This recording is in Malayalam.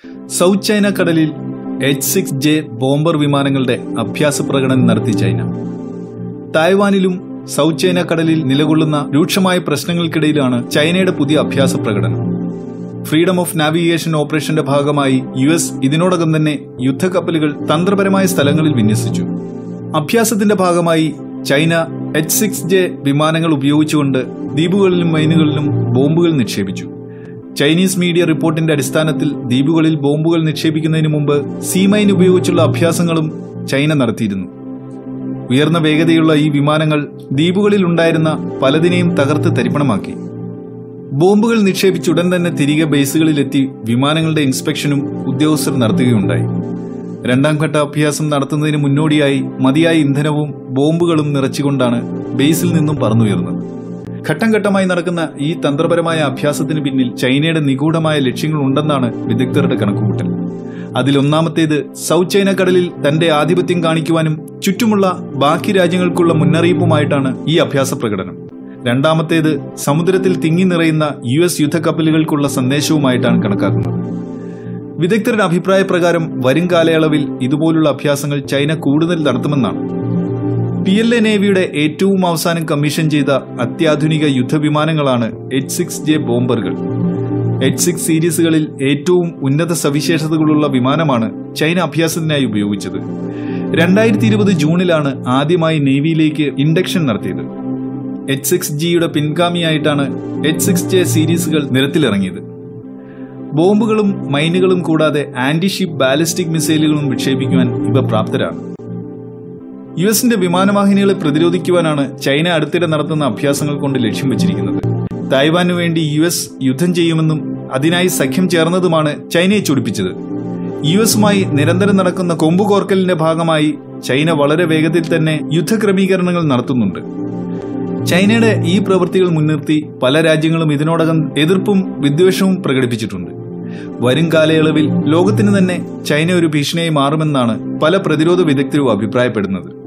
സൗത്ത് ചൈന കടലിൽ H-6J ബോംബർ വിമാനങ്ങളുടെ അഭ്യാസ പ്രകടനം നടത്തി ചൈന. തായ്വാനിലും സൗത്ത് ചൈന കടലിൽ നിലകൊള്ളുന്ന രൂക്ഷമായ പ്രശ്നങ്ങൾക്കിടയിലാണ് ചൈനയുടെ പുതിയ അഭ്യാസ പ്രകടനം. ഫ്രീഡം ഓഫ് നാവിഗേഷൻ ഓപ്പറേഷന്റെ ഭാഗമായി US ഇതിനോടകം തന്നെ യുദ്ധക്കപ്പലുകൾ തന്ത്രപരമായ സ്ഥലങ്ങളിൽ വിന്യസിച്ചു. അഭ്യാസത്തിന്റെ ഭാഗമായി ചൈന H-6J വിമാനങ്ങൾ ഉപയോഗിച്ചുകൊണ്ട് ദ്വീപുകളിലും മൈനുകളിലും ബോംബുകൾ നിക്ഷേപിച്ചു. ചൈനീസ് മീഡിയ റിപ്പോർട്ടിന്റെ അടിസ്ഥാനത്തിൽ ദ്വീപുകളിൽ ബോംബുകൾ നിക്ഷേപിക്കുന്നതിന് മുമ്പ് സീമൈൻ ഉപയോഗിച്ചുള്ള അഭ്യാസങ്ങളും ചൈന നടത്തിയിരുന്നു. ഉയർന്ന വേഗതയുള്ള ഈ വിമാനങ്ങൾ ദ്വീപുകളിൽ ഉണ്ടായിരുന്ന പലതിനെയും തകർത്ത് തരിപ്പണമാക്കി. ബോംബുകൾ നിക്ഷേപിച്ചുടൻ തന്നെ തിരികെ ബേസുകളിലെത്തി വിമാനങ്ങളുടെ ഇൻസ്പെക്ഷനും ഉദ്യോഗസ്ഥർ നടത്തുകയുണ്ടായി. രണ്ടാം ഘട്ട അഭ്യാസം നടത്തുന്നതിന് മുന്നോടിയായി മതിയായ ഇന്ധനവും ബോംബുകളും നിറച്ചുകൊണ്ടാണ് ബേസിൽ നിന്നും പറന്നുയർന്നത്. ഘട്ടം ഘട്ടമായി നടക്കുന്ന ഈ തന്ത്രപരമായ അഭ്യാസത്തിന് പിന്നിൽ ചൈനയുടെ നിഗൂഢമായ ലക്ഷ്യങ്ങളുണ്ടെന്നാണ് വിദഗ്ധരുടെ കണക്കുകൂട്ടൽ. അതിലൊന്നാമത്തേത് സൗത്ത് ചൈന കടലിൽ തന്റെ ആധിപത്യം കാണിക്കുവാനും ചുറ്റുമുള്ള ബാക്കി രാജ്യങ്ങൾക്കുള്ള മുന്നറിയിപ്പുമായിട്ടാണ് ഈ അഭ്യാസ പ്രകടനം. രണ്ടാമത്തേത് സമുദ്രത്തിൽ തിങ്ങി നിറയുന്ന US യുദ്ധക്കപ്പലുകൾക്കുള്ള സന്ദേശവുമായിട്ടാണ് കണക്കാക്കുന്നത്. വിദഗ്ധരുടെ അഭിപ്രായ പ്രകാരം വരും കാലയളവിൽ ഇതുപോലുള്ള അഭ്യാസങ്ങൾ ചൈന കൂടുതൽ നടത്തുമെന്നാണ്. PLA നേവിയുടെ ഏറ്റവും അവസാനം കമ്മീഷൻ ചെയ്ത അത്യാധുനിക യുദ്ധവിമാനങ്ങളാണ് H-6J ബോംബറുകൾ. H-6 സീരീസുകളിൽ ഏറ്റവും ഉന്നത സവിശേഷതകളുള്ള വിമാനമാണ് ചൈന അഭ്യാസത്തിനായി ഉപയോഗിച്ചത്. 2020 ജൂണിലാണ് ആദ്യമായി നേവിയിലേക്ക് ഇൻഡക്ഷൻ നടത്തിയത്. H-6Gയുടെ പിൻഗാമിയായിട്ടാണ് H-6J സീരീസുകൾ നിരത്തിലിറങ്ങിയത്. ബോംബുകളും മൈനുകളും കൂടാതെ ആന്റിഷിപ്പ് ബാലിസ്റ്റിക് മിസൈലുകളും വിക്ഷേപിക്കുവാൻ ഇവ പ്രാപ്തരാണ്. US-ന്റെ വിമാനവാഹിനികളെ പ്രതിരോധിക്കുവാനാണ് ചൈന അടുത്തിടെ നടത്തുന്ന അഭ്യാസങ്ങൾ കൊണ്ട് ലക്ഷ്യം വെച്ചിരിക്കുന്നത്. തായ്വാനു വേണ്ടി US യുദ്ധം ചെയ്യുമെന്നും അതിനായി സഖ്യം ചേർന്നതുമാണ് ചൈനയെ ചൊടിപ്പിച്ചത്. US-മായി നിരന്തരം നടക്കുന്ന കൊമ്പുകോർക്കലിന്റെ ഭാഗമായി ചൈന വളരെ വേഗത്തിൽ തന്നെ യുദ്ധക്രമീകരണങ്ങൾ നടത്തുന്നുണ്ട്. ചൈനയുടെ ഈ പ്രവൃത്തികൾ മുൻനിർത്തി പല രാജ്യങ്ങളും ഇതിനോടകം എതിർപ്പും വിദ്വേഷവും പ്രകടിപ്പിച്ചിട്ടുണ്ട്. വരും കാലയളവിൽ ലോകത്തിന് തന്നെ ചൈന ഒരു ഭീഷണിയായി മാറുമെന്നാണ് പല പ്രതിരോധ വിദഗ്ധരും അഭിപ്രായപ്പെടുന്നത്.